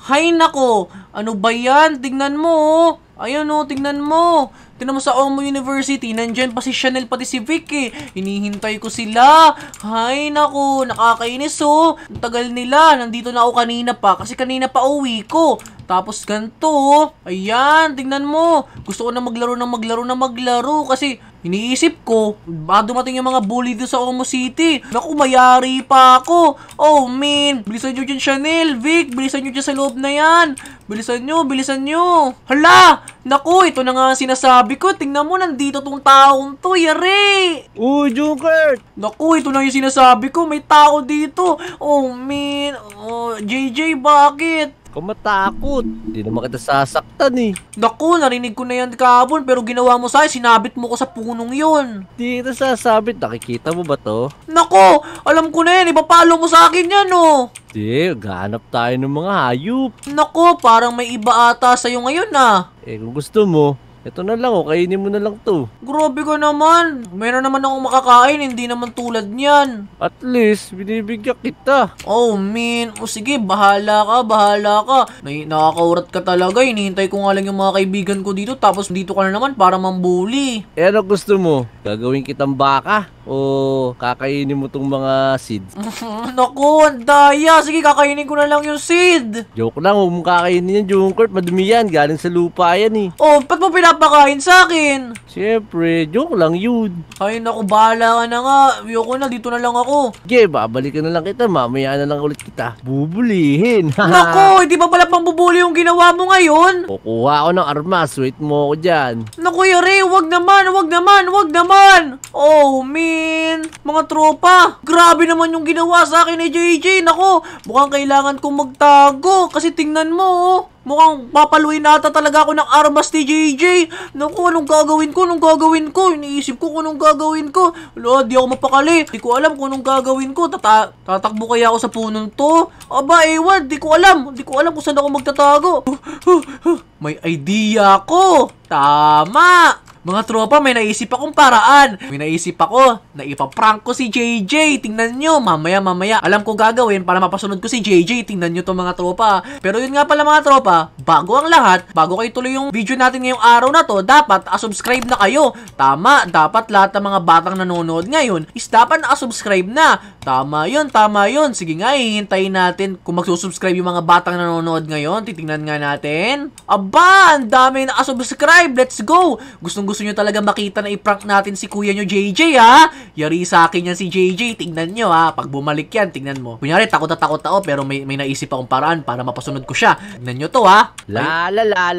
Hay nako, ano ba yan? Tignan mo, oh. Ayun, oh, tignan mo. Tignan mo sa Omo University, nandyan pa si Chanel pati si Vic eh. Hinihintay ko sila. Hay nako, nakakainis oh. Ang tagal nila, nandito na ako kanina pa kasi kanina pa uwi ko. Tapos ganito oh. Ayan, tignan mo. Gusto ko na maglaro kasi iniisip ko, baka dumating yung mga bully doon sa Omo City. Naku, mayari pa ako. Oh, man. Bilisan nyo dyan, Chanel, Vic. Bilisan nyo dyan sa loob na yan. Bilisan nyo. Hala! Naku, ito na nga sinasabi ko. Tingnan mo, nandito tong taong to. Yari! Uy, Joker! Naku, ito na yung sinasabi ko. May tao dito. Oh, man. Oh, JJ, bakit? Kumatakot. Hindi naman kita sasaktan eh. Naku, narinig ko na yan kahapon pero ginawa mo sa'yo, sinabit mo ko sa punong yun. Hindi kita sasabit. Nakikita mo ba to? Naku, alam ko na yan, ipapalo mo sa akin yan oh. Hindi, gahanap tayo ng mga hayop. Naku, parang may iba ata sa'yo ngayon ah. Kung gusto mo, ito na lang oh, kainin mo na lang to. Grabe ka naman. Meron naman akong makakain, hindi naman tulad niyan. At least, binibigyan kita. Oh, man. O sige, bahala ka. Nakakaurat ka talaga. Hinihintay ko nga lang yung mga kaibigan ko dito. Tapos dito ka na naman para mambuli. Ano gusto mo? Gagawin kitang baka? O kakainin mo tong mga seeds? Naku, ang daya. Sige, kakainin ko na lang yung seed. Joke lang, huwag mong kakainin yan, Joker. Madumi yan, galing sa lupa yan eh. Oh, ba't mo pinapakain sa akin? Siyempre, joke lang yun. Ay, naku, bahala ka na nga. Ayoko na, dito na lang ako. Sige, babalikan na lang kita. Mamaya na lang ulit kita. Bubulihin. Naku, hindi ba pala pambubuli yung ginawa mo ngayon? Kukuha ako ng armas. Wait mo ako dyan. Naku, Yari, wag naman. Oh, man. Mga tropa, grabe naman yung ginawa sa akin ni JJ. Naku, mukhang kailangan kong magtago. Kasi tingnan mo, oh. Mukhang papaluin nata talaga ako ng armas ni JJ. Naku, anong gagawin ko? Iniisip ko kung anong gagawin ko. Wala, di ako mapakali. Di ko alam kung anong gagawin ko. Tatakbo kaya ako sa punong to? Aba, ewan, di ko alam kung saan ako magtatago. May idea ako. Tama. Mga tropa, may naisip akong paraan. May naisip ako na ipaprank ko si JJ. Tingnan nyo, mamaya. Alam ko gagawin para mapasunod ko si JJ. Tingnan nyo to mga tropa. Pero yun nga pala mga tropa, bago ang lahat, bago kayo tuloy yung video natin ngayong araw na to, dapat subscribe na kayo. Tama, dapat lahat ng mga batang nanonood ngayon is dapat subscribe na. Tama yun. Sige nga, hihintayin natin kung magsusubscribe yung mga batang nanonood ngayon. Titingnan nga natin. Aba, ang dami na subscribe. Let's go. Gusto nyo talaga makita na i-prank natin si kuya nyo JJ ha? Yari sa akin yan si JJ. Tingnan nyo ha. Pag bumalik yan, tingnan mo. Kunyari, takot ako pero may naisip akong paraan para mapasunod ko siya. Tingnan nyo to ha. La.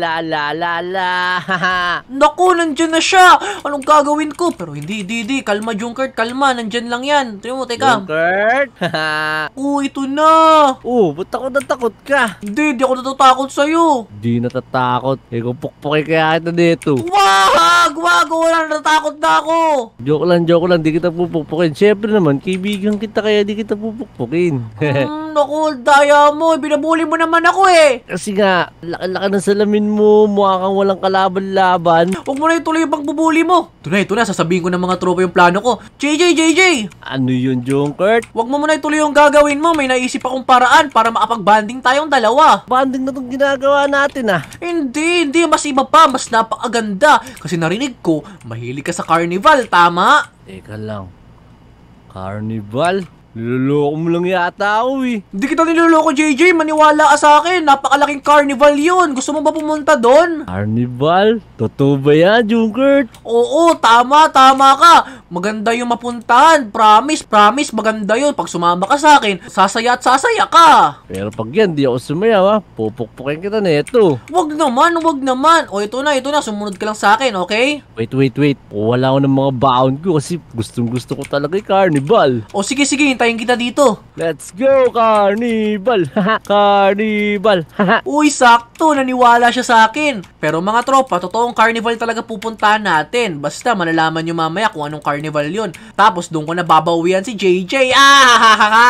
Naku, nandyan na siya. Anong gagawin ko? Pero hindi. Kalma, Junkert. Kalma. Nandyan lang yan. Tingnan mo, teka. Junkert. Ito na. Ba't ako natakot ka? Hindi ako natatakot sa'yo. Di natatakot. Kung pukpukin kaya kita dito. Wag! Wala, natatakot na ako. Joke lang. Di kita pupukpukin. Siyempre naman, kaibigan kita kaya di kita pupukpukin. Naku, daya mo. Binabuli mo naman ako eh. Kasi nga, laki-laki ng salamin mo. Mukha kang walang kalaban-laban. Huwag mo na ituloy yung pagbubuli mo. Ito na. Sasabihin ko ng mga tropa yung plano ko. JJ! Ano yun, Jonkert? Huwag mo muna ituloy yung gagawin mo. May naisip akong paraan para makapag-banding tayong dalawa. Banding na itong ginagawa natin ah. Hindi. Mas iba pa. Mas napakaganda. Kasi narinig ko, mahilig ka sa carnival. Tama? Teka lang. Carnival? Niloloko mo lang yata ako eh. Hindi kita niloloko, JJ. Maniwala ka sa akin. Napakalaking carnival yun. Gusto mo ba pumunta doon? Carnival? Totoo ba yan, Junkert? Oo, tama ka. Maganda yung mapuntahan. Promise, maganda yun. Pag sumama ka sa akin, sasaya at sasaya ka. Pero pag yan, di ako sumayaw ha. Pupukpukin kita na ito. Wag naman. O, ito na. Sumunod ka lang sa akin, okay? Wait. Wala ako ng mga baon ko kasi gustong-gusto ko talaga yung carnival. O, sige. Hintayin kita dito. Let's go, carnival! Carnival! Uy, sakto. Naniwala siya sa akin. Pero mga tropa, totoong carnival talaga pupuntahan natin. Basta malalaman nyo mamaya kung anong carnival yun. Tapos doon ko na babawian si JJ.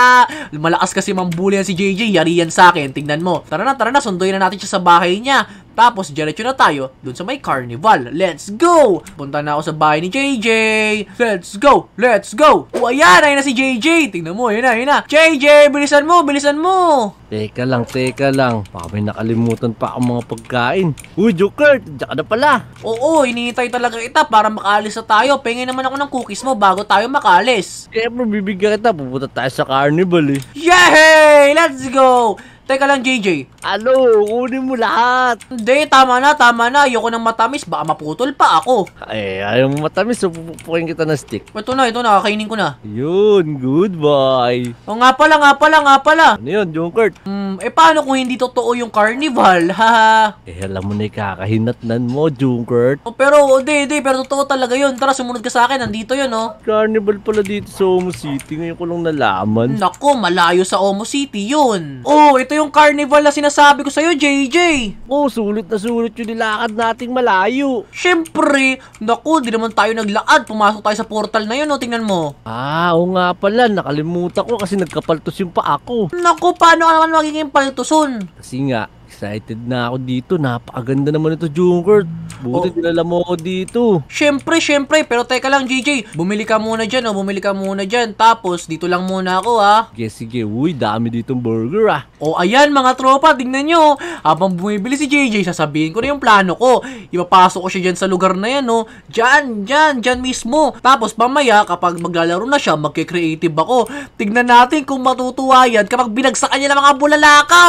Malakas kasi mambulian si JJ. Yari yan sa akin. Tingnan mo. Tara na. Sunduin na natin siya sa bahay niya. Tapos, diretso na tayo dun sa may carnival. Let's go! Punta na ako sa bahay ni JJ. Let's go! Let's go! O, ayan! Ayun na si JJ. Tingnan mo, yun na. JJ, bilisan mo, bilisan mo! Teka lang. Baka may nakalimutan pa ang mga pagkain. Uy, Joker, diyan ka na pala. Oo, hinihintay talaga kita para makaalis na tayo. Pengin naman ako ng cookies mo bago tayo makaalis. Siyempre, bibigyan kita. Pupunta tayo sa carnival eh. Yay! Let's go! Teka lang, JJ. Ano? Kunin mo lahat. Hindi, tama na. Ayoko ng matamis. Baka maputol pa ako. Ayaw mo matamis. So, pupupukin kita ng stick. Ito na. Kakainin ko na. Yun, goodbye. O nga pala. Ano yun, Joker? Paano kung hindi totoo yung carnival? Haha. Alam mo na kakahinatnan mo, Joker. Pero totoo talaga yun. Tara, sumunod ka sa akin. Nandito yun, oh. Carnival pala dito sa Omo City. Ngayon ko lang nalaman. Nako, malayo sa Omo City yun. Oh, ito yung carnival na sinasabi ko sa'yo, JJ. Oh, sulit na sulit yung nilakad nating malayo. Siyempre, naku, di naman tayo naglaad. Pumasok tayo sa portal na yun, oh, tingnan mo. Oo nga pala, nakalimutan ko kasi nagkapaltos yung paa ko. Naku, paano ka naman magiging paltuson? Kasi nga, excited na ako dito. Napakaganda naman ito, Joker. Buti dinala mo ako dito. Siyempre. Pero teka lang, JJ. Bumili ka muna dyan. Tapos, dito lang muna ako, ha. Sige. Uy, dami ditong burger, ah. O, ayan, mga tropa. Tingnan nyo. Habang bumibili si JJ, sasabihin ko na yung plano ko. Ipapasok ko siya dyan sa lugar na yan, no. Dyan mismo. Tapos, mamaya, kapag maglalaro na siya, magke-creative ako. Tignan natin kung matutuwa yan kapag binagsakan niya ng mga bulalakaw.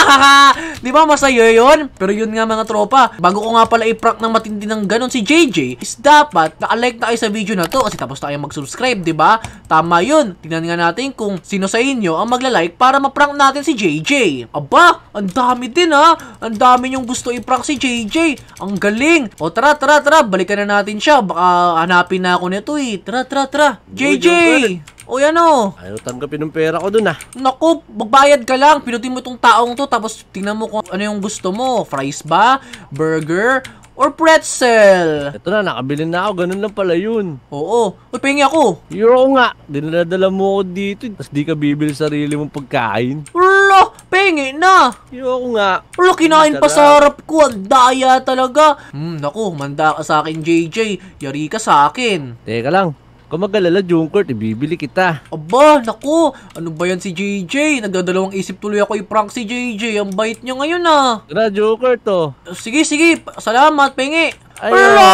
Di ba masaya yun? Pero yun nga, mga tropa. Bago ko nga pala i-prank ng matindi ng ganon si JJ, is dapat naka-like na kayo sa video na to kasi tapos na kayo mag-subscribe, di ba? Tama yun. Tingnan nga natin kung sino sa inyo ang magla-like para ma-prank natin si JJ. Aba, ang dami din, ha. Ang dami yung gusto i-prank si JJ. Ang galing. O tara. Balikan na natin siya. Baka hanapin na ako nito eh. Tara. JJ! O yan o. Ayaw tanggapin ng pera ko dun, ah. Naku, magbayad ka lang. Pinutin mo itong taong to. Tapos tingnan mo kung ano yung gusto mo. Fries ba? Burger? Or pretzel? Ito na, nakabili na ako. Ganun lang pala yun. Oo. Uy, pahingi ako. Euro nga. Dinadala mo ako dito. Tapos di ka bibili sarili mong pagkain. Ulo, pahingi na. Euro nga. Ulo, kinain pa sa harap ko. Ang daya talaga. Naku, manda ka sa akin, JJ. Yari ka sa akin. Teka lang. Kung mag-alala, Joker, ibibili kita. Aba, naku. Ano ba yan si JJ? Nagdadalawang isip tuloy ako i-prank si JJ. Ang bait niya ngayon, ah. Tara, Joker to. Sige. Salamat, pengi. Ay,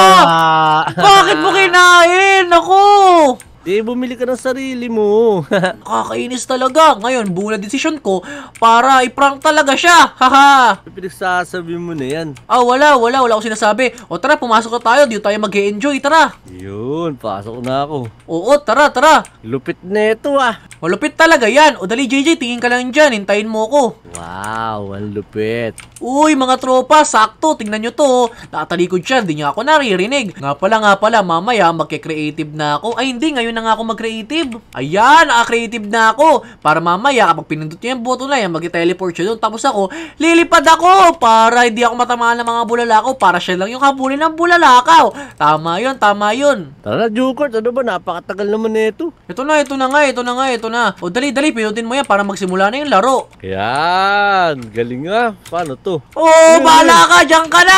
Bakit mo kinain? Naku! Bumili ka ng sarili mo. Nakakainis talaga. Ngayon, buo na desisyon ko para i-prank talaga siya. Haha. Pinagsasabi mo na yan. Wala akong sinasabi. O tara, pumasok na tayo. Dito tayo mag-e-enjoy. Tara. Yun, pasok na ako. Oo, tara. Lupit neto, ah. Malupit talaga yan. O dali, JJ, tingin ka lang dyan. Hintayin mo ako. Wow, ang lupit. Uy, mga tropa, sakto. Tingnan nyo to. Nakatalikod siya. Hindi niya ako naririnig. Nga pala, mamaya magke-creative na ako. Ay, hindi. Ngayon na nga ako mag-creative. Ayan, naka-creative na ako. Para mamaya, kapag pinindot niya yung button na yan, mag-teleport siya doon. Tapos ako, lilipad ako. Para hindi ako matamaan ng mga bulalakaw. Para siya lang yung habulin ng bulalakaw. Tama yun. Tara, Joker, ano ba? Napakatagal naman nito. Ito na nga. O dali, pinutin mo yan para magsimula na yung laro. Yan, galing nga. Paano to? Bahala ka, dyan ka na.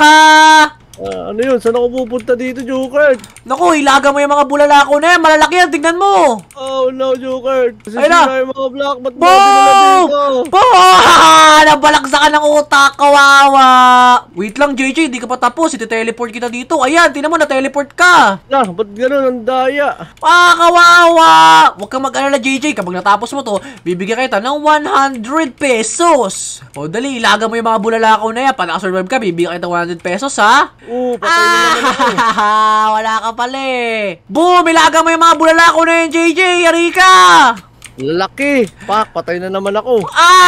Ano yun? Saan ako pupunta dito, Joker? Naku, ilaga mo yung mga bulalakaw na yan. Malalaki yan, tignan mo. Oh no, Joker. Kasi ayun na. yung mga black, ba't mo dito? Nabalagsakan ng utak, kawawa. Wait lang, JJ, di ka pa tapos. Iti-teleport kita dito. Ayan, tignan mo, na-teleport ka. Ba't gano'n? Ang daya. Kawawa. Huwag kang mag-alala, JJ. Kapag natapos mo to, bibigyan kita ng 100 pesos. O dali, ilaga mo yung mga bulalakaw na yan. Pag nakasurvive ka, bibigyan kita 100 pesos, ha? Patay na naman ako. Wala ka pala eh. Boom! Ilaga mo yung mga bulalakaw na yun, JJ. Yari ka! Lalaki. Patay na naman ako.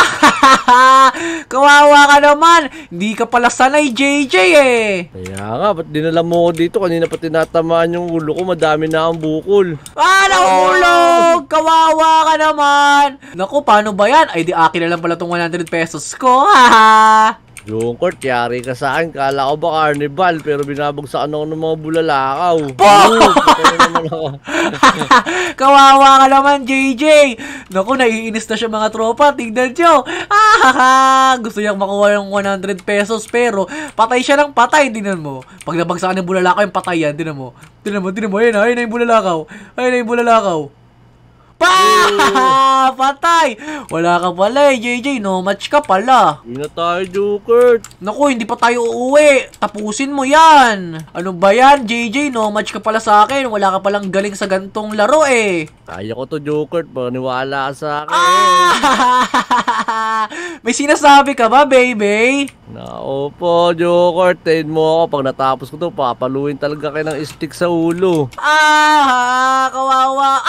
Kawawa ka naman. Hindi ka pala sanay, JJ eh. Kaya nga, ba't dinala mo ako dito? Kanina pa tinatamaan yung ulo ko. Madami na ang bukol. Nahulog! Kawawa ka naman. Naku, paano ba yan? Ay, di akin na lang pala tong 100 pesos ko. Jungkort, yari ka sa akin. Kala ko ba carnival, pero binabagsakan ako ng mga bulalakaw. Kawawa ka naman, JJ. Naku, naiinis na siya mga tropa. Tignan nyo. Gusto niyang makuha ng 100 pesos pero patay siya ng patay. Tingnan mo. Pag nabagsakan ng bulalakaw, yung patay yan. Tingnan mo. Ayun na yung bulalakaw. Patay! Wala ka pala JJ. No match ka pala. Hindi na tayo, Jungkort. Naku, hindi pa tayo uuwi. Tapusin mo yan. Ano ba yan, JJ? No match ka pala sa akin. Wala ka palang galing sa gantong laro eh. Kaya ko to, Jungkort. Paniwala ka sa akin. May sinasabi ka ba, baby? Opo, Jungkort. Tayin mo ako. Pag natapos ko to, papaluin talaga kayo ng stick sa ulo. Kawawa.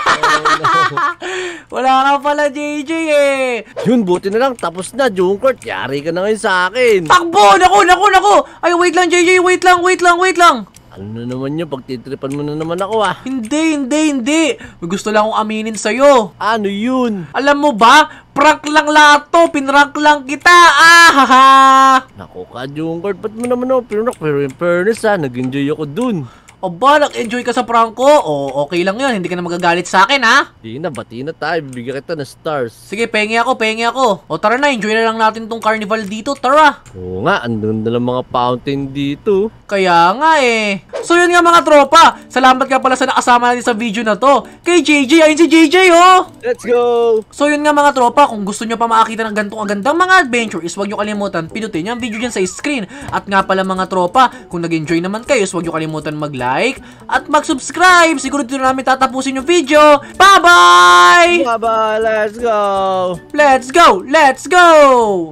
Wala ka pala, JJ eh. Yun, buti na lang. Tapos na, Jungkort. Yari ka na ngayon sa akin. Takbo! Naku! Ay, wait lang, JJ. Wait lang. Ano na naman yun? Pagtitripan mo na naman ako Hindi. May gusto lang akong aminin sa'yo. Ano yun? Alam mo ba? Prank lang lahat to. Pinrank lang kita. Naku ka, Jungkort. Ba't mo naman ako pinrank? Pero in fairness nag-enjoy ako dun. Aba, nag-enjoy ka sa prank ko? O, okay lang yun. Hindi ka na magagalit sa akin, ha? Bati na tayo. Bibigyan kita ng stars. Sige, pengi ako. O, tara na. Enjoy na lang natin tong carnival dito. Tara. Oo nga, andun na lang mga fountain dito. Kaya nga eh. So yun nga mga tropa. Salamat nga pala sa nakasama natin sa video na to. Kay JJ. Ayun si JJ, oh. Let's go! So yun nga mga tropa. Kung gusto nyo pa makakita ng gantong agandang mga adventure is huwag nyo kalimutan pinutin yung video dyan sa screen. At nga pala mga tropa, kung nag-enjoy naman kayo is huwag nyo kalimutan mag-like at mag-subscribe. Siguro dito namin tatapusin yung video. Bye-bye! Bye-bye! Let's go! Let's go!